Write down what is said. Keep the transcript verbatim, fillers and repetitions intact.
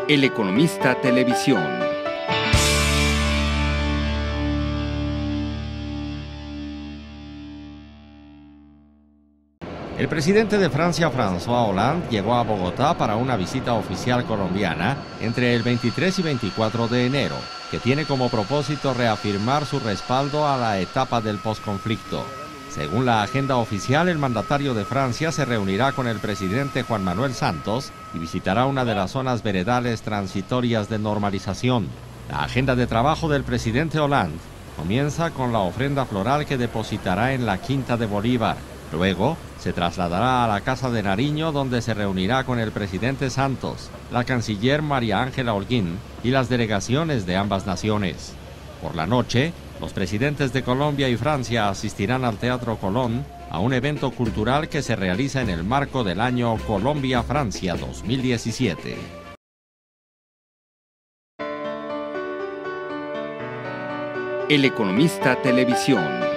El Economista Televisión. El presidente de Francia, François Hollande, llegó a Bogotá para una visita oficial colombiana entre el veintitrés y veinticuatro de enero, que tiene como propósito reafirmar su respaldo a la etapa del posconflicto. Según la agenda oficial, el mandatario de Francia se reunirá con el presidente Juan Manuel Santos y visitará una de las zonas veredales transitorias de normalización. La agenda de trabajo del presidente Hollande comienza con la ofrenda floral que depositará en la Quinta de Bolívar. Luego, se trasladará a la Casa de Nariño, donde se reunirá con el presidente Santos, la canciller María Ángela Holguín y las delegaciones de ambas naciones. Por la noche, los presidentes de Colombia y Francia asistirán al Teatro Colón a un evento cultural que se realiza en el marco del año Colombia-Francia dos mil diecisiete. El Economista Televisión.